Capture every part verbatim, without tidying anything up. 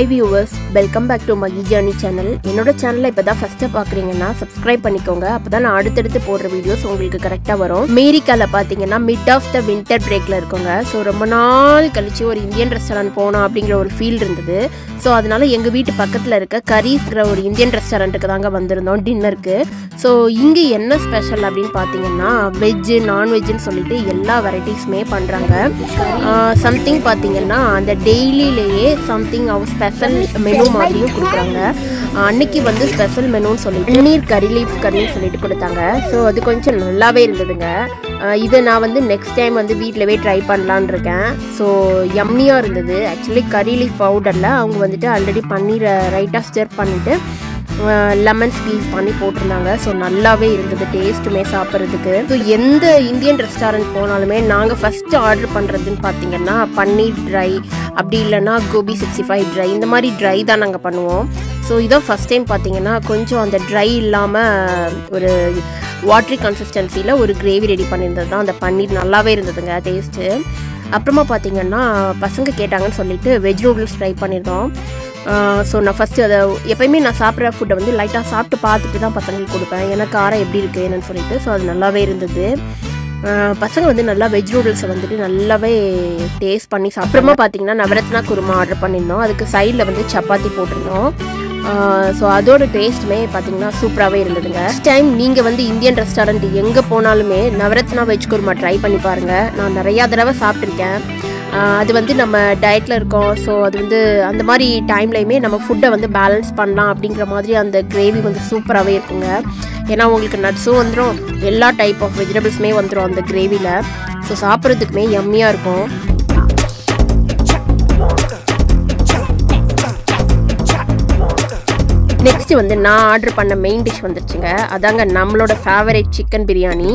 Hi viewers, welcome back to Maggie Journey channel. என்னோட சேனலை இப்பதான் ஃபர்ஸ்ட் பாக்குறீங்கன்னா சப்ஸ்கிரைப் பண்ணிக்கோங்க. அப்பதான் நான் அடுத்தடுத்து போடுற வீடியோஸ் உங்களுக்கு கரெக்ட்டா வரும். அமெரிக்கால பாத்தீங்கன்னா மிட் ஆஃப் த வின்டர் பிரேக்ல இருக்கோங்க. சோ ரொம்ப நாள் கழிச்சு ஒரு இந்தியன் ரெஸ்டாரன்ட் போனோம் அப்படிங்கிற ஒரு ஃபீல் இருந்தது. சோ அதனால எங்க வீட்டு பக்கத்துல இருக்க கரீஸ்ங்கற ஒரு இந்தியன் ரெஸ்டாரன்ட்க்கு தாங்க வந்திருந்தோம் டின்னருக்கு. சோ இங்க என்ன ஸ்பெஷல் அப்படினு பாத்தீங்கன்னா வெஜ் நான் வெஜ்னு சொல்லிட்டு எல்லா வெரைட்டிஸ்மே பண்றாங்க. சம்திங் பாத்தீங்கன்னா அந்த டெய்லிலேயே சம்திங் அவ ஸ்பெஷல் மெனு மாதிரியும் கொடுக்குறாங்க. அன்னைக்கு வந்து ஸ்பெஷல் மெனுன்னு சொல்லிட்டு பன்னீர் கறி லீஃப் கறின்னு சொல்லிட்டு கொடுத்தாங்க. ஸோ அது கொஞ்சம் நல்லாவே இருந்ததுங்க. இதை நான் வந்து நெக்ஸ்ட் டைம் வந்து வீட்டிலவே ட்ரை பண்ணலான்னு இருக்கேன். ஸோ யம்மியாக இருந்தது. ஆக்சுவலி கறி லீஃப் பவுடரில் அவங்க வந்துட்டு ஆல்ரெடி பன்னீரை ரைட்டாக ஸ்டர் பண்ணிவிட்டு லெமன் ஸ்க்வீஸ் பண்ணி போட்டிருந்தாங்க. ஸோ நல்லாவே இருந்தது டேஸ்ட்டுமே சாப்பிட்றதுக்கு. ஸோ எந்த இந்தியன் ரெஸ்டாரண்ட் போனாலுமே நாங்கள் ஃபஸ்ட்டு ஆர்டர் பண்ணுறதுன்னு பார்த்தீங்கன்னா பன்னீர் ட்ரை, அப்படி இல்லைன்னா கோபி சிக்ஸ்டி ஃபைவ் ட்ரை, இந்த மாதிரி ட்ரை தான் நாங்கள் பண்ணுவோம். ஸோ இதான் ஃபஸ்ட் டைம் பார்த்தீங்கன்னா கொஞ்சம் அந்த ட்ரை இல்லாமல் ஒரு வாட்ரி கன்சிஸ்டன்சியில் ஒரு கிரேவி ரெடி பண்ணியிருந்தது தான் அந்த பன்னீர். நல்லாவே இருந்ததுங்க டேஸ்ட்டு. அப்புறமா பார்த்தீங்கன்னா பசங்க கேட்டாங்கன்னு சொல்லிட்டு வெஜ் நூடுல்ஸ் ட்ரை பண்ணியிருந்தோம். ஸோ நான் ஃபஸ்ட்டு அதை எப்போயுமே நான் சாப்பிட்ற ஃபுட்டை வந்து லைட்டாக சாப்பிட்டு பார்த்துட்டு தான் பசங்களுக்கு கொடுப்பேன். ஏன்னா காரம் எப்படி இருக்குது என்னன்னு சொல்லிட்டு. ஸோ அது நல்லாவே இருந்தது. பசங்க வந்து நல்லா வெஜ் நூடுல்ஸை வந்துட்டு நல்லாவே டேஸ்ட் பண்ணி சாப்பிட்றமா. பார்த்தீங்கன்னா நவரத்னா குருமா ஆர்டர் பண்ணியிருந்தோம். அதுக்கு சைடில் வந்து சப்பாத்தி போட்டிருந்தோம். ஸோ அதோட டேஸ்ட்டுமே பார்த்தீங்கன்னா சூப்பராகவே இருந்ததுங்க. நெக்ஸ்ட் டைம் நீங்கள் வந்து இந்தியன் ரெஸ்டாரண்ட் எங்கே போனாலுமே நவரத்னா வெஜ் குருமா ட்ரை பண்ணி பாருங்கள். நான் நிறையா தடவை சாப்பிட்ருக்கேன். அது வந்து நம்ம டயட்டில் இருக்கோம். ஸோ அது வந்து அந்த மாதிரி டைம்லையுமே நம்ம ஃபுட்டை வந்து பேலன்ஸ் பண்ணலாம் அப்படிங்கிற மாதிரி அந்த கிரேவி வந்து சூப்பராகவே இருக்குங்க. ஏன்னா உங்களுக்கு நட்ஸும் வந்துடும், எல்லா டைப் ஆஃப் வெஜிடபிள்ஸுமே வந்துடும் அந்த கிரேவியில். ஸோ சாப்பிட்றதுக்குமே யம்மியாக இருக்கும். நெக்ஸ்ட் வந்து நான் ஆர்டர் பண்ண மெயின் டிஷ் வந்துருச்சுங்க. அதாங்க நம்மளோட ஃபேவரட் சிக்கன் பிரியாணி.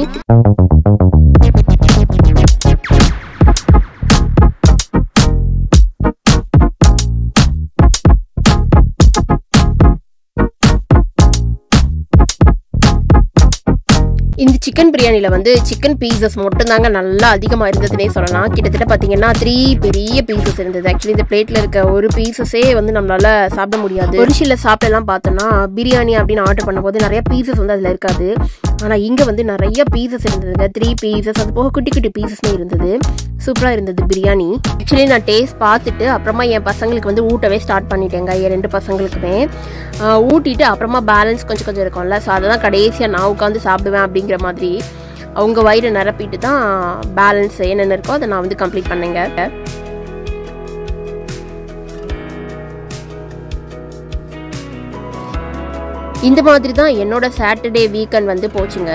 இந்த சிக்கன் பிரியாணியில் வந்து சிக்கன் பீசஸ் மட்டும்தாங்க நல்லா அதிகமாக இருந்ததுன்னே சொல்லலாம். கிட்டத்தட்ட பார்த்தீங்கன்னா த்ரீ பெரிய பீசஸ் இருந்தது. ஆக்சுவலி இந்த பிளேட்டில் இருக்க ஒரு பீசஸே வந்து நம்மளால சாப்பிட முடியாது. ஒரு சில சாப்பிடலாம் பார்த்தோன்னா பிரியாணி அப்படின்னு ஆர்டர் பண்ணும்போது நிறைய பீசஸ் வந்து அதில் இருக்காது. ஆனால் இங்கே வந்து நிறைய பீசஸ் இருந்ததுங்க. த்ரீ பீசஸ், அது போக குட்டி குட்டி பீசஸ்மே இருந்தது. சூப்பராக இருந்தது பிரியாணி. ஆக்சுவலி நான் டேஸ்ட் பார்த்துட்டு அப்புறமா என் பசங்களுக்கு வந்து ஊட்டவே ஸ்டார்ட் பண்ணிட்டேங்க. என் ரெண்டு பசங்களுக்குமே ஊட்டிட்டு அப்புறமா பேலன்ஸ் கொஞ்சம் கொஞ்சம் இருக்கும்ல. ஸோ அதை தான் கடைசியாக நான் உட்காந்து சாப்பிடுவேன் அப்படிங்கிற மாதிரி அவங்க வயிறு நிரப்பிட்டு தான் பேலன்ஸ் என்னென்ன இருக்கோ அதை நான் வந்து கம்ப்ளீட் பண்ணேங்க. இந்த மாதிரி தான் என்னோட சாட்டர்டே வீக்கெண்ட் வந்து போச்சுங்க.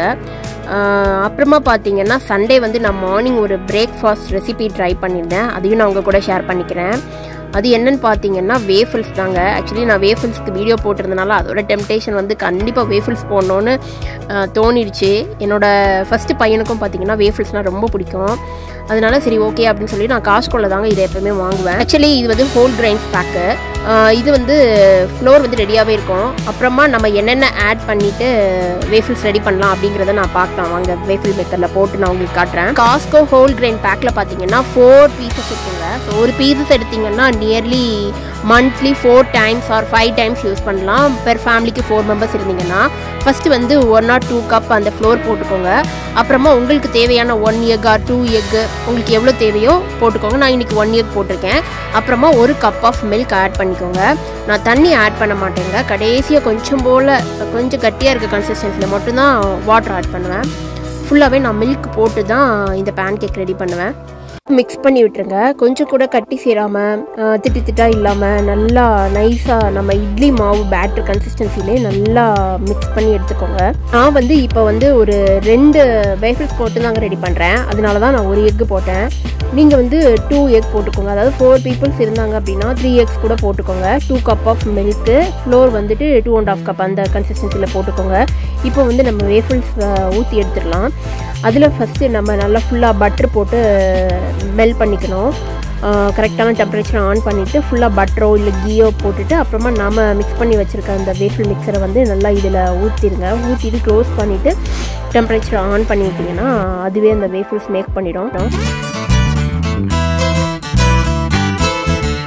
அப்புறமா பார்த்தீங்கன்னா சண்டே வந்து நான் மார்னிங் ஒரு பிரேக்ஃபாஸ்ட் ரெசிபி ட்ரை பண்ணியிருந்தேன். அதையும் நான் உங்கள் கூட ஷேர் பண்ணிக்கிறேன். அது என்னன்னு பார்த்தீங்கன்னா வேஃபிள்ஸ் தாங்க. ஆக்சுவலி நான் வேஃபிள்ஸ்க்கு வீடியோ போட்டிருந்தனால அதோட டெம்டேஷன் வந்து கண்டிப்பாக வேஃபிள்ஸ் போடணுன்னு தோணிடுச்சு. என்னோட ஃபஸ்ட்டு பையனுக்கும் பார்த்தீங்கன்னா வேஃபிள்ஸ்னால் ரொம்ப பிடிக்கும். அதனால சரி ஓகே அப்படின்னு சொல்லி நான் காஸ்கோல தாங்க இதை எப்பவுமே வாங்குவேன். ஆக்சுவலி இது வந்து ஹோல் கிரைன்ஸ் பேக்கு. இது வந்து ஃப்ளோர் வந்து ரெடியாகவே இருக்கும். அப்புறமா நம்ம என்னென்ன ஆட் பண்ணிவிட்டு வேஃபிள்ஸ் ரெடி பண்ணலாம் அப்படிங்கிறத நான் பார்க்கலாம் வாங்க. வேஃபிள் மேக்கரில் போட்டு நான் உங்களுக்கு காட்டுறேன். காஸ்கோ ஹோல் கிரைன் பேக்கில் பார்த்தீங்கன்னா ஃபோர் பீசஸ் இருக்குங்க. ஸோ ஒரு பீசஸ் எடுத்திங்கன்னா nearly monthly four times or five times use பண்ணலாம். பெர் ஃபேமிலிக்கு ஃபோர் மெம்பர்ஸ் இருந்தீங்கன்னா ஃபஸ்ட்டு வந்து ஒன் ஆர் டூ கப் அந்த ஃப்ளோர் போட்டுக்கோங்க. அப்புறமா உங்களுக்கு தேவையான one egg or two egg உங்களுக்கு எவ்வளோ தேவையோ போட்டுக்கோங்க. நான் இன்றைக்கி ஒன் எக் போட்டிருக்கேன். அப்புறமா ஒரு கப் ஆஃப் மில்க் ஆட் பண்ணிக்கோங்க. நான் தண்ணி ஆட் பண்ண மாட்டேங்க. கடைசியாக கொஞ்சம் போல் கொஞ்சம் கட்டியாக இருக்க கன்சிஸ்டன்சியில் மட்டும்தான் வாட்டர் ஆட் பண்ணுவேன். ஃபுல்லாகவே நான் மில்க் போட்டு தான் இந்த பேன் கேக் ரெடி பண்ணுவேன். மிக்ஸ் பண்ணி விட்டுருங்க. கொஞ்சம் கூட கட்டி சேராமல் திட்டு திட்டா இல்லாமல் நல்லா நைஸாக நம்ம இட்லி மாவு பேட்டர் கன்சிஸ்டன்சிலே நல்லா மிக்ஸ் பண்ணி எடுத்துக்கோங்க. நான் வந்து இப்போ வந்து ஒரு ரெண்டு வேஃபிள்ஸ் போட்டு தாங்க ரெடி பண்ணுறேன். அதனால தான் நான் ஒரு எக்கு போட்டேன். நீங்கள் வந்து டூ எக் போட்டுக்கோங்க. அதாவது ஃபோர் பீப்புள்ஸ் இருந்தாங்க அப்படின்னா த்ரீ எக்ஸ் கூட போட்டுக்கோங்க. Two cup of milk, flour வந்துட்டு டூ அண்ட் ஆஃப் கப் அந்த கன்சிஸ்டன்சியில் போட்டுக்கோங்க. இப்போ வந்து நம்ம வேஃபிள்ஸ் ஊற்றி எடுத்துடலாம். அதில் ஃபஸ்ட்டு நம்ம நல்லா ஃபுல்லாக பட்டர் போட்டு மெல்ட் பண்ணிக்கணும். கரெக்டான டெம்பரேச்சரை ஆன் பண்ணிவிட்டு ஃபுல்லாக பட்டரோ இல்லை கீயோ போட்டுட்டு அப்புறமா நாம் மிக்ஸ் பண்ணி வச்சுருக்க அந்த வேஃபிள் மிக்சரை வந்து நல்லா இதில் ஊற்றிடுங்க. ஊற்றிட்டு க்ளோஸ் பண்ணிவிட்டு டெம்பரேச்சரை ஆன் பண்ணிவிட்டிங்கன்னா அதுவே அந்த வேஃபிள்ஸ் மேக் பண்ணிடும்.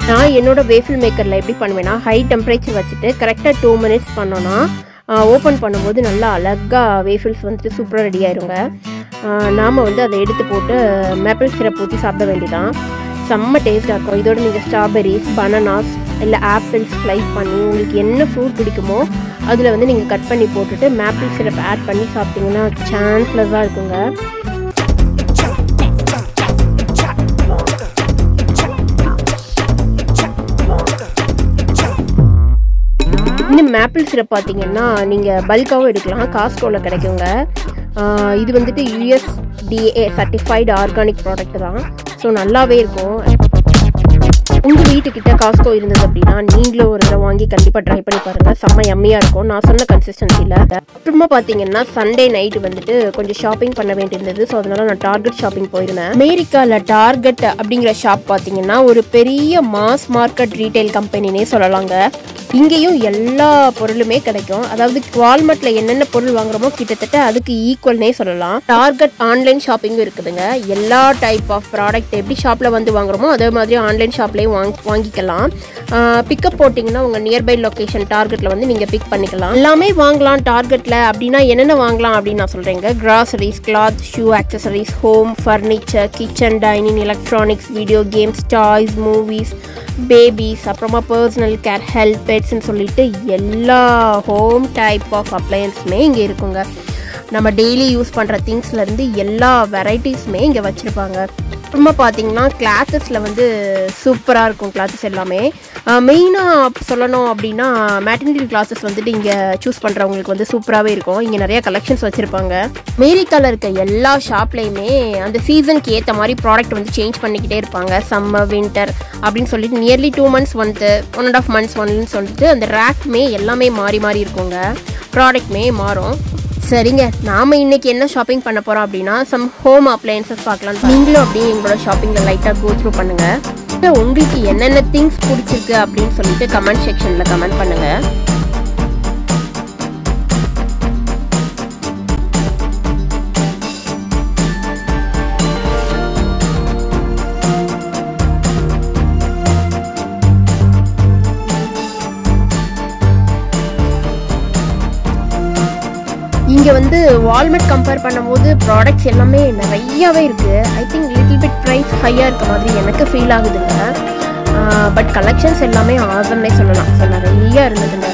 நான் என்னோட வேஃபில் மேக்கரில் எப்படி பண்ணுவேன்னா ஹை டெம்பரேச்சர் வச்சுட்டு கரெக்டாக டூ மினிட்ஸ் பண்ணோன்னா ஓப்பன் பண்ணும்போது நல்லா அழகாக வேஃபில்ஸ் வந்துட்டு சூப்பராக ரெடி ஆயிருங்க. நாம் வந்து அதை எடுத்து போட்டு மேப்பிள் சிரப் ஊற்றி சாப்பிட வேண்டியதான். செம்ம டேஸ்ட்டாக இருக்கும். இதோட நீங்கள் ஸ்ட்ராபெரிஸ், பனானாஸ் இல்லை ஆப்பிள்ஸ் ஸ்லைஸ் பண்ணி உங்களுக்கு என்ன ஃப்ரூட் பிடிக்குமோ அதில் வந்து நீங்கள் கட் பண்ணி போட்டுட்டு மேப்பிள் சிரப் ஆட் பண்ணி சாப்பிட்டிங்கன்னா சான்ஸ்லெஸ்ஸாக இருக்குங்க. இன்னும் மேப்பிள் சிரப் பார்த்தீங்கன்னா நீங்கள் பல்காகவும் எடுக்கலாம், காஸ்கோவில் கிடைக்குங்க. இது வந்துட்டு யூஎஸ்டிஏ சர்டிஃபைடு ஆர்கானிக் ப்ராடக்ட் தான். ஸோ நல்லாவே இருக்கும். உங்கள் வீட்டுக்கிட்ட காஸ்கோ இருந்தது அப்படின்னா நீங்களும் ஒரு தடவை வாங்கி கண்டிப்பாக ட்ரை பண்ணி பாருங்கள். செம்ம யம்மியாக இருக்கும். நான் சொன்ன கன்சிஸ்டன்சியில். அப்புறமா பார்த்தீங்கன்னா சண்டே நைட்டு வந்துட்டு கொஞ்சம் ஷாப்பிங் பண்ண வேண்டியிருந்தது. ஸோ அதனால நான் டார்கெட் ஷாப்பிங் போயிருந்தேன். அமெரிக்காவில் டார்கெட் அப்படிங்கிற ஷாப் பார்த்தீங்கன்னா ஒரு பெரிய மாஸ் மார்க்கெட் ரீட்டைல் கம்பெனினே சொல்லலாங்க. இங்கேயும் எல்லா பொருளுமே கிடைக்கும். அதாவது வால்மார்ட்டில் என்னென்ன பொருள் வாங்குறோமோ கிட்டத்தட்ட அதுக்கு ஈக்குவல்னே சொல்லலாம். டார்கெட் ஆன்லைன் ஷாப்பிங்கும் இருக்குதுங்க. எல்லா டைப் ஆஃப் ப்ராடக்ட் எப்படி ஷாப்பில் வந்து வாங்குறோமோ அதே மாதிரி ஆன்லைன் ஷாப்லேயும் வாங்கி வாங்கிக்கலாம். பிக்கப் போட்டிங்கன்னா உங்கள் நியர்பை லொக்கேஷன் டார்கெட்டில் வந்து நீங்கள் பிக் பண்ணிக்கலாம். எல்லாமே வாங்கலாம் டார்கெட்டில். அப்படின்னா என்னென்ன வாங்கலாம் அப்படின்னு நான் சொல்கிறேங்க. Groceries, cloth, shoe, accessories, home, furniture, kitchen, dining, electronics, video games, toys, movies, babies, அப்புறமா பர்சனல் கேர், ஹெல்த், பெட்ஸ்ன்னு சொல்லிட்டு எல்லா ஹோம் டைப் ஆஃப் அப்ளையன்ஸுமே இங்கே இருக்குங்க. நம்ம டெய்லி யூஸ் பண்ணுற திங்ஸ்லேருந்து எல்லா வெரைட்டிஸுமே இங்கே வச்சுருப்பாங்க. அப்புறமா பார்த்தீங்கன்னா கிளாத்தஸில் வந்து சூப்பராக இருக்கும். கிளாத்தஸ் எல்லாமே மெயினாக சொல்லணும் அப்படின்னா மேட்டர்னிட்டி கிளாஸஸ் வந்துட்டு இங்கே சூஸ் பண்ணுறவங்களுக்கு வந்து சூப்பராகவே இருக்கும். இங்கே நிறையா கலெக்ஷன்ஸ் வச்சுருப்பாங்க. அமெரிக்காவில் இருக்க எல்லா ஷாப்லேயுமே அந்த சீசனுக்கு ஏற்ற மாதிரி ப்ராடக்ட் வந்து சேஞ்ச் பண்ணிக்கிட்டே இருப்பாங்க. சம்மர், வின்டர் அப்படின்னு சொல்லிட்டு நியர்லி டூ மந்த்ஸ் வந்து ஒன் அண்ட் ஆஃப் மந்த்ஸ் ஒன்னு சொல்லிட்டு அந்த ரேக்மே எல்லாமே மாறி மாறி இருக்குங்க. ப்ராடக்ட்மே மாறும். சரிங்க, நாம் இன்றைக்கி என்ன ஷாப்பிங் பண்ண போகிறோம் அப்படின்னா சம் ஹோம் அப்ளையன்சஸ் பார்க்கலாம். நீங்களும் அப்படியே எங்களோட ஷாப்பிங்கில் லைட்டாக கோ த்ரூ பண்ணுங்கள். உங்களுக்கு என்னென்ன திங்ஸ் பிடிச்சிருக்கு அப்படின்னு சொல்லிட்டு கமெண்ட் செக்ஷனில் கமெண்ட் பண்ணுங்கள். இங்கே வந்து வால்மார்ட் கம்பேர் பண்ணும்போது ப்ராடக்ட்ஸ் எல்லாமே நிறையாவே இருக்குது. I think little bit price ஹையாக இருக்க மாதிரி எனக்கு ஃபீல் ஆகுதுங்க. பட் கலெக்ஷன்ஸ் எல்லாமே ஆசம்னே சொல்லலாம். ஸோ நிறையா இருந்ததுங்க.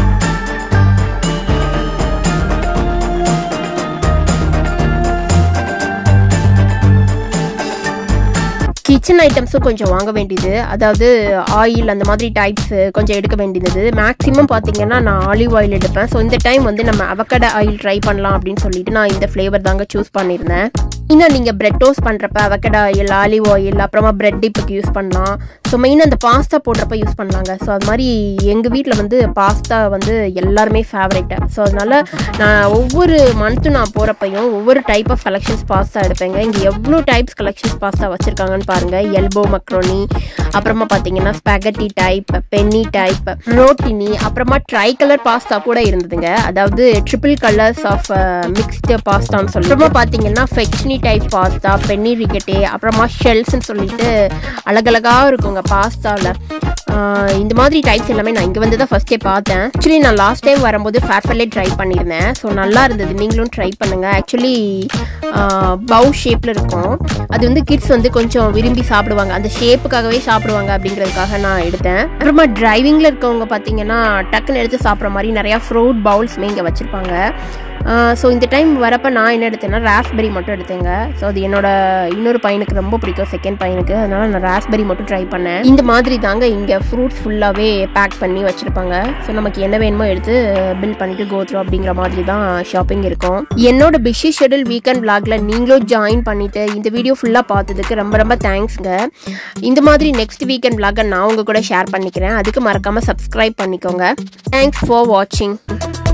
கிச்சன் ஐட்டம்ஸும் கொஞ்சம் வாங்க வேண்டியது. அதாவது ஆயில் அந்த மாதிரி டைப்ஸு கொஞ்சம் எடுக்க வேண்டியது. மேக்ஸிமம் பார்த்தீங்கன்னா நான் ஆலிவ் ஆயில் எடுப்பேன். ஸோ இந்த டைம் வந்து நம்ம அவகடா ஆயில் ட்ரை பண்ணலாம் அப்படின்னு சொல்லிட்டு நான் இந்த ஃப்ளேவர் தாங்க சூஸ் பண்ணியிருந்தேன். இன்னும் நீங்கள் பிரெட் டோஸ்ட் பண்ணுறப்ப அவகடா ஆயில், ஆலிவ் ஆயில், அப்புறமா பிரெட் டிப்புக்கு யூஸ் பண்ணலாம். ஸோ மெயினாக அந்த பாஸ்தா போடுறப்ப யூஸ் பண்ணலாங்க. ஸோ அது மாதிரி எங்கள் வீட்டில் வந்து பாஸ்தா வந்து எல்லாருமே ஃபேவரேட்டு. ஸோ அதனால் நான் ஒவ்வொரு மந்த்தும் நான் போகிறப்பையும் ஒவ்வொரு டைப் ஆஃப் கலெக்ஷன்ஸ் பாஸ்தா எடுப்பேங்க. இங்கே எவ்வளோ டைப்ஸ் கலெக்ஷன்ஸ் பாஸ்தா வச்சுருக்காங்கன்னு பாருங்கள். எல்போ மக்ரோனி, அப்புறமா பார்த்தீங்கன்னா spaghetti type, penne type, rotini, அப்புறமா ட்ரை கலர் பாஸ்தா கூட இருந்ததுங்க. அதாவது ட்ரிபிள் கலர்ஸ் ஆஃப் மிக்ஸ்டு பாஸ்தான்னு சொல்லி. அப்புறமா பார்த்தீங்கன்னா ஃபெக்ஷனி டைப் பாஸ்தா, பென்னி ரிகட்டே, அப்புறமா ஷெல்ஸ்ன்னு சொல்லிட்டு அழகழகாக இருக்குங்க பாஸ்தாவில். இந்த மாதிரி டைப்ஸ் எல்லாமே நான் இங்கே வந்து தான் ஃபஸ்ட்டே பார்த்தேன். ஆக்சுவலி நான் லாஸ்ட் டைம் வரும்போது ஃபேர்ஃபெல்லே ட்ரை பண்ணியிருந்தேன். ஸோ நல்லா இருந்தது. நீங்களும் ட்ரை பண்ணுங்கள். ஆக்சுவலி பவு ஷேப்பில் இருக்கும். அது வந்து கிட்ஸ் வந்து கொஞ்சம் விரும்பி சாப்பிடுவாங்க. அந்த ஷேப்புக்காகவே சாப்பிடுவாங்க அப்படிங்கிறதுக்காக நான் எடுத்தேன். அப்புறமா டிரைவிங்கில் இருக்கவங்க பார்த்தீங்கன்னா டக்குன்னு எடுத்து சாப்பிட்ற மாதிரி நிறையா ஃப்ரூட் பவுல்ஸுமே இங்கே வச்சுருப்பாங்க. ஸோ இந்த டைம் வரப்போ நான் என்ன எடுத்தேன்னா ராஸ்பெரி மட்டும் எடுத்தேங்க. ஸோ அது என்னோட இன்னொரு பையனுக்கு ரொம்ப பிடிக்கும், செகண்ட் பையனுக்கு. அதனால நான் ராஸ்பெரி மட்டும் ட்ரை பண்ணேன். இந்த மாதிரி தாங்க இங்கே ஃப்ரூட்ஸ் ஃபுல்லாகவே பேக் பண்ணி வச்சுருப்பாங்க. ஸோ நமக்கு என்ன வேணுமோ எடுத்து பில் பண்ணிட்டு கோ த்ரூ அப்படிங்கிற மாதிரி தான் ஷாப்பிங் இருக்கும். என்னோட பிஸி ஷெடியூல் வீக்கெண்ட் விளாக்ல நீங்களும் ஜாயின் பண்ணிட்டு இந்த வீடியோ ஃபுல்லாக பார்த்ததுக்கு ரொம்ப ரொம்ப தேங்க்ஸ்ங்க. இந்த மாதிரி நெக்ஸ்ட் வீக்கெண்ட் விளாகை நான் உங்க கூட ஷேர் பண்ணிக்கிறேன். அதுக்கு மறக்காமல் சப்ஸ்கிரைப் பண்ணிக்கோங்க. தேங்க்ஸ் ஃபார் வாட்சிங்.